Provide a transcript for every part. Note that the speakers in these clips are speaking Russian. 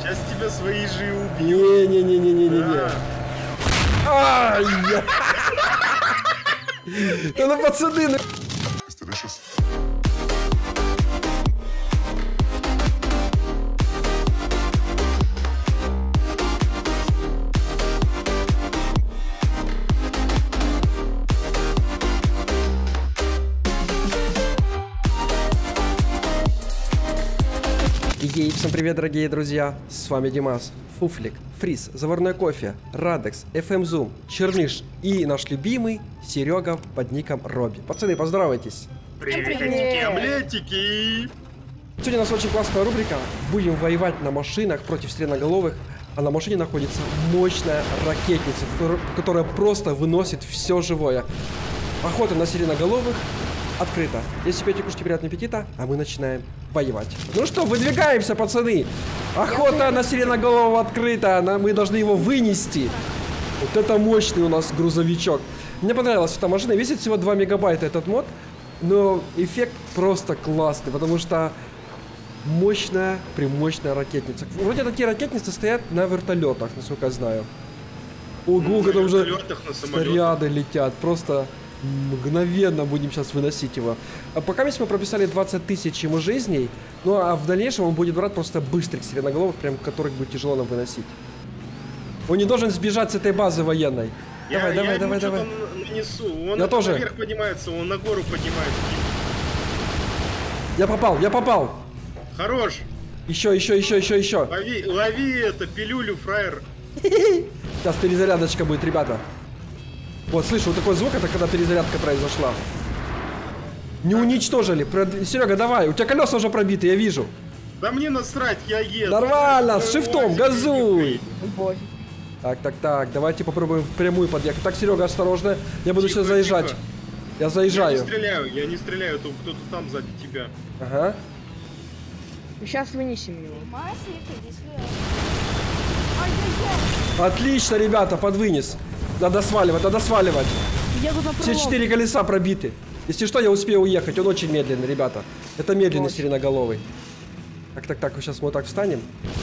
Сейчас тебя свои же убьют. Не-не-не-не-не-не. Ай! Да ну, пацаны, ну... Ей, всем привет, дорогие друзья, с вами Димас, Фуфлик, Фриз, Заварной кофе, Радекс, FM Zoom, Черныш и наш любимый Серега под ником Робби. Пацаны, поздоровайтесь. Приветики, омлетики. Сегодня у нас очень классная рубрика. Будем воевать на машинах против сиреноголовых, а на машине находится мощная ракетница, которая просто выносит все живое. Охота на сиреноголовых открыто. Если пьете, кушайте, приятного аппетита, а мы начинаем воевать. Ну что, выдвигаемся, пацаны. Охота на сиреноголового открыта. Мы должны его вынести. Вот это мощный у нас грузовичок. Мне понравилась эта машина. Весит всего 2 мегабайта этот мод. Но эффект просто классный, потому что мощная, примощная ракетница. Вроде такие ракетницы стоят на вертолетах, насколько я знаю. Ого, когда уже снаряды летят. Просто... мгновенно будем сейчас выносить его. А пока мы прописали 20 тысяч ему жизней. Ну а в дальнейшем он будет брать просто быстрых сиреноголовых, прям которых будет тяжело нам выносить. Он не должен сбежать с этой базы военной. Давай. Нанесу. Он я тоже. Наверх поднимается, он на гору поднимается. Я попал. Хорош. Еще. Лови это, пилюлю, фраер. Сейчас перезарядочка будет, ребята. Вот, слышу, вот такой звук, это когда перезарядка произошла. Не уничтожили. Серега, давай, у тебя колеса уже пробиты, я вижу. Да мне насрать, я еду. Нормально, с шифтом, газуй. Так, давайте попробуем в прямую подъехать. Так, Серега, осторожно, я буду сейчас заезжать. Тихо. Я заезжаю. Я не стреляю, то кто-то там сзади тебя. Ага. Сейчас вынесем его. Отлично, ребята, под вынес. Надо сваливать. Все 4 колеса пробиты. Если что, я успею уехать. Он очень медленный, ребята. Это медленный сиреноголовый. Так, сейчас мы вот так встанем.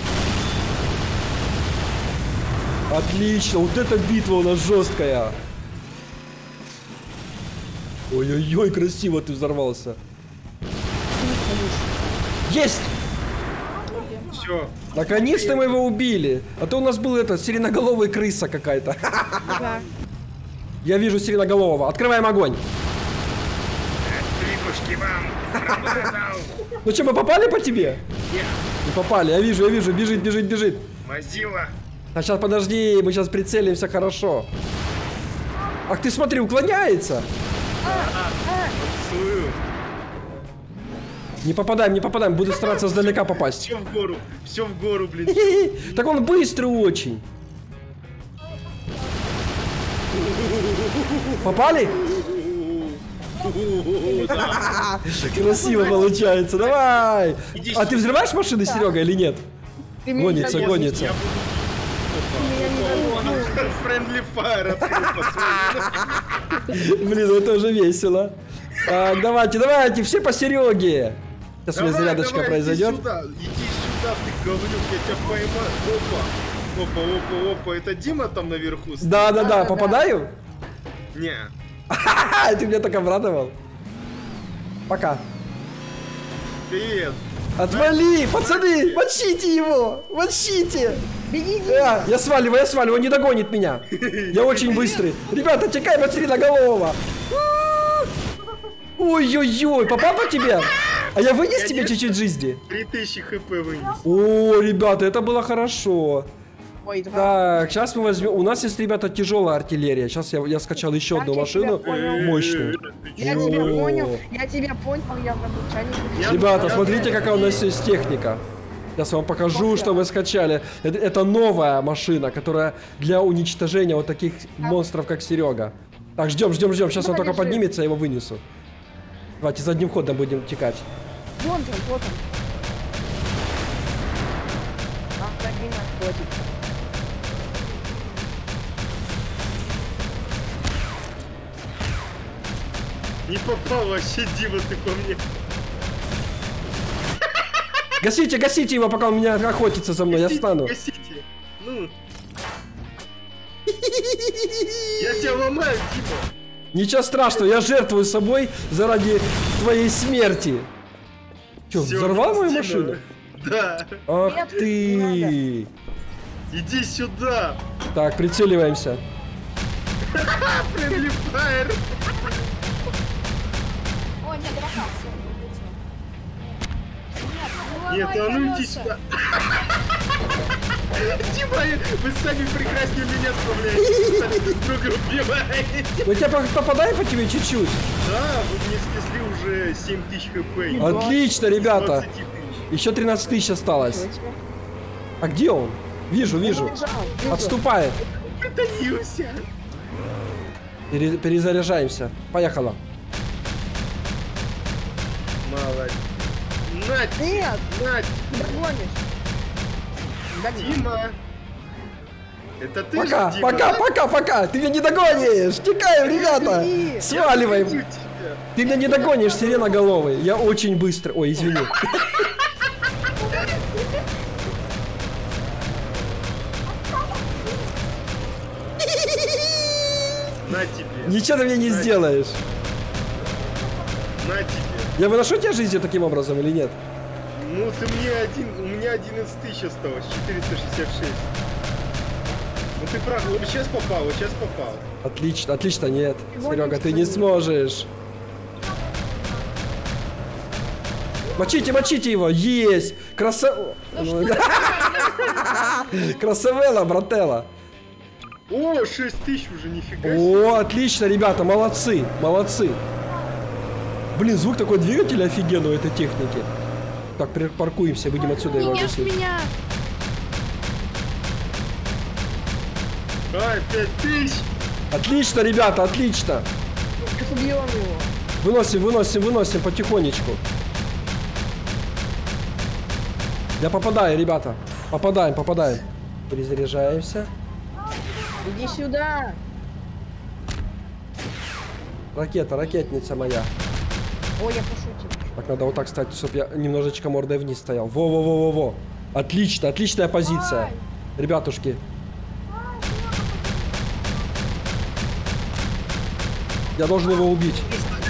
Отлично, вот эта битва у нас жесткая. Ой-ой-ой, красиво ты взорвался. Есть! Все. Наконец-то мы его убили. А то у нас был это, сиреноголовый крыса какая-то. Я вижу сиреноголового. Открываем огонь. Ну что, мы попали по тебе? Не попали, я вижу, бежит. Мазила. А сейчас подожди, мы сейчас прицелимся хорошо. Ах ты смотри, уклоняется. Не попадаем, буду стараться сдалека попасть. Все в гору, блин. Так он быстрый очень. Попали? Красиво получается, давай. А ты взрываешь машины, Серега, или нет? Гонится. Friendly fire. Блин, это уже весело. Так, давайте, все по Сереге. Сейчас у меня зарядочка произойдет. Иди сюда, ты говнюк, я тебя поймаю. Опа, это Дима там наверху? Да, попадаю? Не. Ты меня так обрадовал. Пока. Привет. Отвали, пацаны, мочите его, мочите. Бегите. Я сваливаю, он не догонит меня. Я очень быстрый. Ребята, текаем от сиреноголового. Ой-ой-ой, попал по тебе? А я вынес тебе чуть-чуть жизни? 3000 хп вынес. О, ребята, это было хорошо. Ой, Так, сейчас мы возьмем. У нас есть, ребята, тяжелая артиллерия. Сейчас я скачал еще одну машину. Мощную. Я тебя понял, я пробучаю. Ребята, смотрите, какая у нас есть техника. Сейчас вам покажу, что мы скачали. Это новая машина, которая для уничтожения вот таких монстров, как Серега. Так, ждем. Сейчас он только поднимется, я его вынесу. Давайте задним ходом будем текать. Вот он. Не попал вообще, Дима, ты по мне. Гасите, гасите его, пока он меня охотится за мной, я встану. Гасите. Ну. Я тебя ломаю, Дима. Ничего страшного, я жертвую собой заради твоей смерти. Че, Всё, взорвал мою Дима. машину? Да. Ах Нет, ты! Иди сюда. Так, прицеливаемся. Friendly fire. О, нет, дурака, все, Нет, а ну иди сюда. Дима, вы сами прекраснее меня справляетесь. Сами друг друга убиваете. Ну тебя попадает по тебе чуть-чуть. Да, вы мне снесли уже 7000 хп. Отлично, ребята. 20 000. Еще 13 тысяч осталось. А где он? Вижу, вижу. Отступает. Притаился. Перезаряжаемся. Поехала. Молодец. Надь, Нет, Надь, ты догонишь. Догонишь. Дима. Это ты Пока, же, Дима, пока, да? пока, пока. Ты меня не догонишь. Текаем, ребята. Иди. Сваливаем. Я победю тебя. Ты меня не догонишь, сиреноголовый. Я очень быстро. Ой, извини. На тебе. Ничего ты мне не сделаешь. На тебе. Я выношу тебе жизнь таким образом или нет? Ну ты мне у меня 11 тысяч осталось, 466. Ну ты прав, вот сейчас попал, вот сейчас попал. Отлично, отлично, нет. Гонишь, Серега, ты не гонишь. сможешь. Мочите, мочите его! Есть! Красавелла, брателла! О, 6 тысяч уже, нифига себе. О, отлично, ребята, молодцы, молодцы. Блин, звук такой двигателя офигенный у этой техники. Так, паркуемся, выйдем отсюда его Меня ж объяснить. меня. Ай, 5000. Отлично, ребята, отлично. Сейчас убьем его. Выносим, выносим, выносим потихонечку. Я попадаю, ребята. Попадаем, попадаем. Перезаряжаемся. Иди сюда. Ракета, ракетница моя. Ой, я пошутил. Так, надо вот так стать, чтобы я немножечко мордой вниз стоял. Во-во-во-во-во. Отлично, отличная позиция. Ребятушки. Я должен его убить.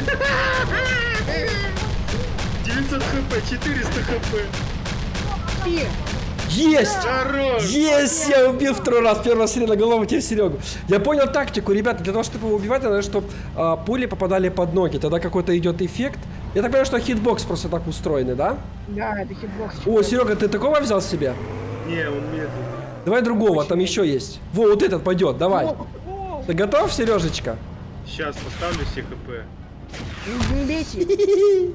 900 хп, 400 хп. Ты. Есть! Хорош. Есть! Я убил второй раз. Первый раз сиреноголовый, теперь Серегу. Я понял тактику, ребята. Для того, чтобы его убивать, надо, чтобы пули попадали под ноги. Тогда какой-то идет эффект. Я так понимаю, что хитбокс просто так устроенный, да? Да, это хитбокс. О, Серега, ты такого взял себе? Не, он медленный. Давай другого, там еще есть. Во, вот этот пойдет, давай. О, Ты готов, Сережечка? Сейчас поставлю все хп. не бейте.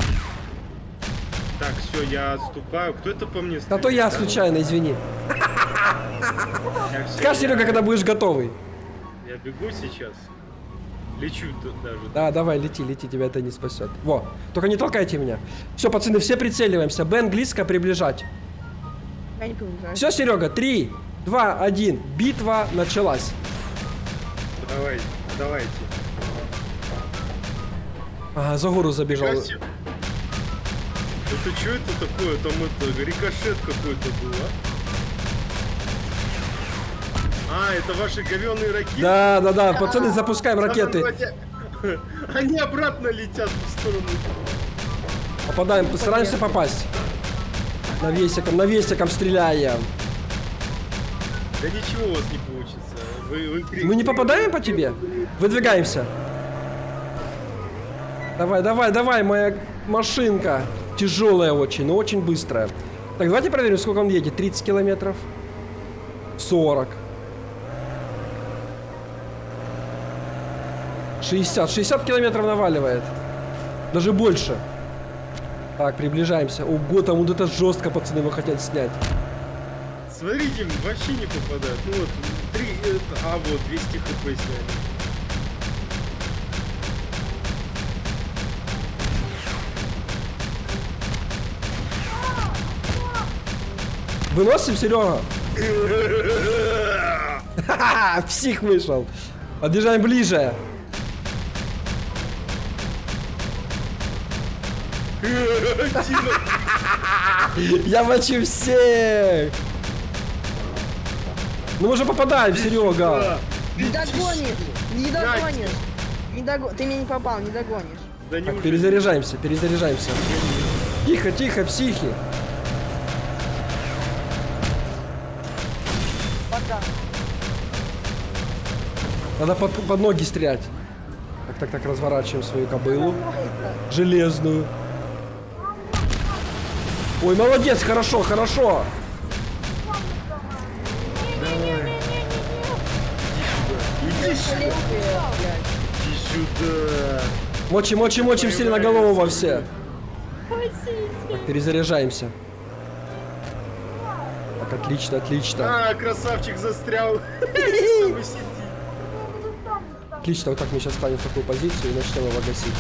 Так, все, я отступаю. Кто это по мне Да стреляет? то я случайно, извини. Я всё, Скажи, Серега, когда будешь готовый. Я бегу сейчас. Лечу тут даже. Да, давай, лети, лети, тебя это не спасет. Во, только не толкайте меня. Все, пацаны, все прицеливаемся. Б английская приближать. Я не помню. Все, Серега, 3, 2, 1. Битва началась. Давайте, давайте. Ага, за гору забежал. Костя, это что это такое? Там это рикошет какой-то был, а? А, это ваши говёные ракеты? Да, да, да, пацаны, запускаем ракеты. Они обратно летят в сторону. Попадаем, постараемся попасть. Навесиком стреляем. Да ничего у вас не получится. Мы не попадаем по тебе? Выдвигаемся. Давай, давай, давай, моя машинка. Тяжелая очень, но очень быстрая. Так, давайте проверим, сколько он едет. 30 километров. 40. 60. 60 километров наваливает. Даже больше. Так, приближаемся. Ого, там вот это жестко, пацаны, его хотят снять. Смотрите, вообще не попадают. Ну вот, 3, вот, 200 хп сняли. Выносим, Серега? Ха-ха, псих вышел. Подъезжаем ближе. Я мочу всех! Ну мы же попадаем, Серега! Не догонишь! Не догонишь! Ты меня не попал, не догонишь. Да не Так, перезаряжаемся, перезаряжаемся. Тихо, тихо, психи. Пока. Надо под ноги стрелять. Так, разворачиваем свою кобылу. Железную. Ой, молодец, хорошо, хорошо. Иди сюда. Иди сюда. Мочим сиреноголового все. Спасите. Так, перезаряжаемся. Так, отлично, отлично. А, красавчик застрял. Там и сидит. Отлично, вот так мы сейчас станем в такую позицию и начнем его гасить.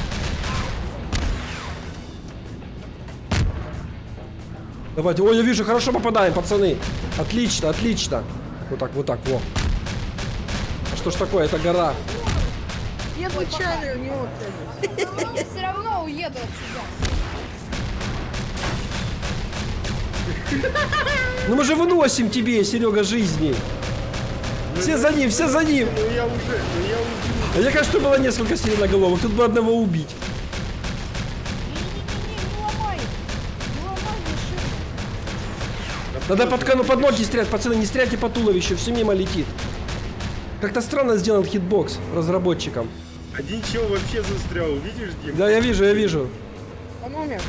Давайте, ой, я вижу, хорошо попадаем, пацаны. Отлично, отлично. Вот так, во. А что ж такое, это гора. Я случайно у него целюсь. Я все равно уеду от тебя. Ну мы же выносим тебе, Серега, жизни. Все за ним, все за ним. Ну я уже. А я, конечно, было несколько сиреноголовых, тут бы одного убить. Не ломай. Не ломай машину. Надо под ноги стрелять, пацаны, не стреляйте по туловищу, все мимо летит. Как-то странно сделан хитбокс разработчикам. Один чел вообще застрял, видишь, Дим? Да, я вижу. Он умер.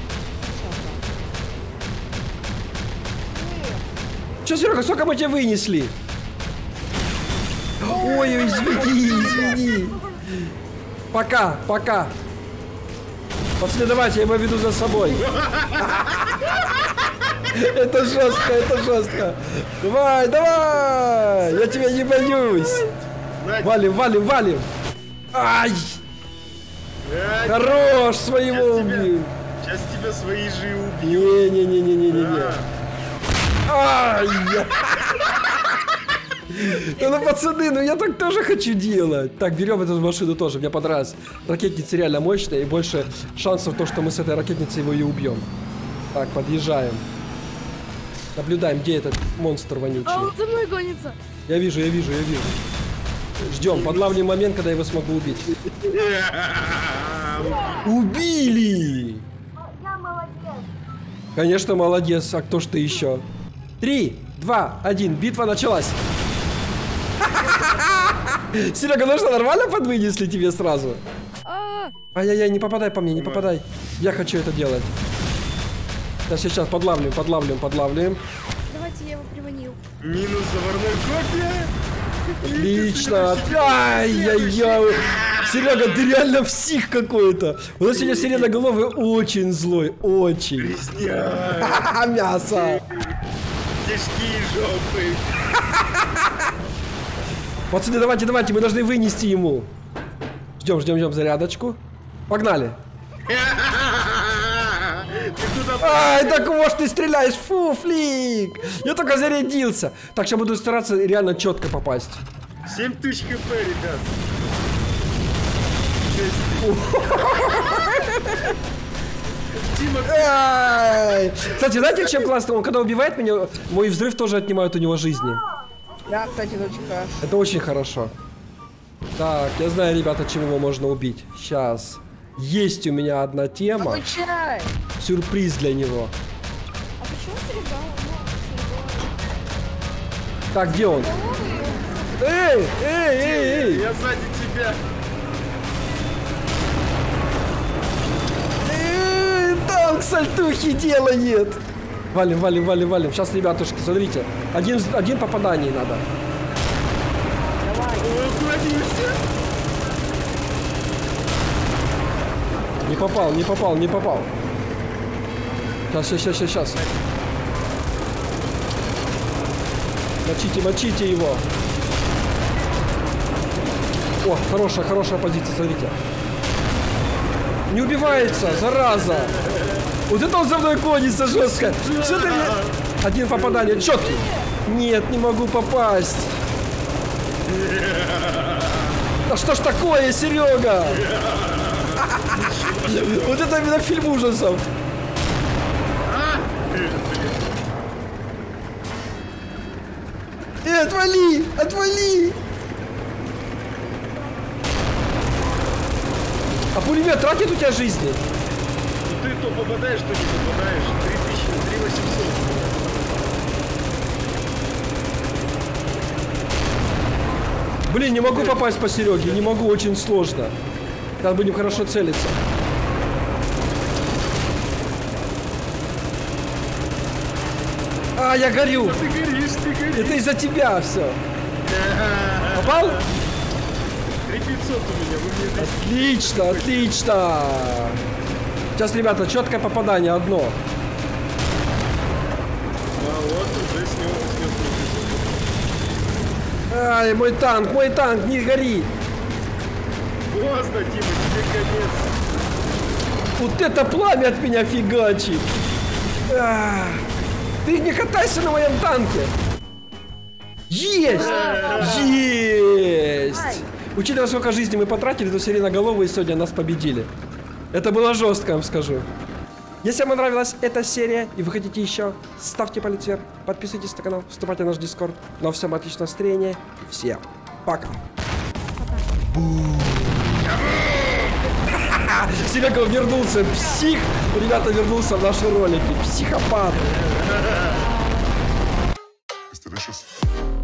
Че, Серега, сколько мы тебя вынесли? Ой, извини. Пока. Пацаны, давайте, я его веду за собой. Это жестко. Давай. Я тебя не боюсь. Валим. Ай! Хорош, своего убил. Сейчас тебя свои же убьют. Не. Ай! Да ну, пацаны, ну я так тоже хочу делать. Так, берем эту машину тоже, мне понравилось. Ракетница реально мощная, и больше шансов то, что мы с этой ракетницей его и убьем. Так, подъезжаем. Наблюдаем, где этот монстр вонючий. А он за мной гонится. Я вижу. Ждем, подлавливаем момент, когда я его смогу убить. Убили! Я молодец. Конечно, молодец. А кто ж ты еще? 3, 2, 1. Битва началась. Серега, ну что, нормально подвынесли тебе сразу? Ай-яй-яй, не попадай по мне, не попадай. Я хочу это делать. Сейчас подлавливаем. Давайте я его приманил. Минус заварной кофе. Отлично. Ай-яй-яй. Серега, ты реально псих какой-то. У нас сегодня сиреноголовый очень злой. Очень. Резня. Мясо. Тяжкие жопы. Пацаны, давайте, мы должны вынести ему. Ждем зарядочку. Погнали. Ты куда? Ай, так вот ты стреляешь, фу, флик. Я только зарядился. Так, сейчас буду стараться реально четко попасть. 7000 хп, ребят. Дима, Ай. Кстати, знаете, чем классно? Он когда убивает меня, мой взрыв тоже отнимает у него жизни. Да, кстати, это очень хорошо. Это очень хорошо. Так, я знаю, ребята, чем его можно убить. Сейчас. Есть у меня одна тема. Получай! Сюрприз для него. А почему серебро? Так, где он? Эй! я сзади тебя. Танк сальтухи делает! Валим. Сейчас, ребятушки, смотрите. Один попаданий надо. Давай. Уклонился. Не попал. Сейчас. Мочите его. О, хорошая позиция, смотрите. Не убивается, зараза. Вот это он за мной гонится жестко. Что ты мне... Один попадание, четкий. Нет, не могу попасть. Да что ж такое, Серега? Вот это именно фильм ужасов. Отвали! Отвали! А пулемет тратит у тебя жизни? Ну ты то попадаешь, то не попадаешь. 3000, 3800. Блин, не могу попасть по Сереге, не могу, очень сложно. Сейчас будем хорошо целиться. А, я горю! Ты горишь, ты горишь. Это из-за тебя все. Попал? 3500 у меня, вы мне дайте. Отлично, отлично. Сейчас, ребята, четкое попадание одно. А вот уже снес. Ай, мой танк, не гори. Поздно, Дима, тебе конец. Вот это пламя от меня фигачит. А, ты не катайся на моем танке. Есть! Есть! Учитывая, сколько жизни мы потратили, то сиреноголовые сегодня нас победили. Это было жестко, я вам скажу. Если вам понравилась эта серия и вы хотите еще, ставьте палец вверх, подписывайтесь на канал, вступайте в наш дискорд. Ну а всем отличного настроения. Всем пока. Серега вернулся, псих. Ребята, вернулся в наши ролики. Психопат. It's delicious.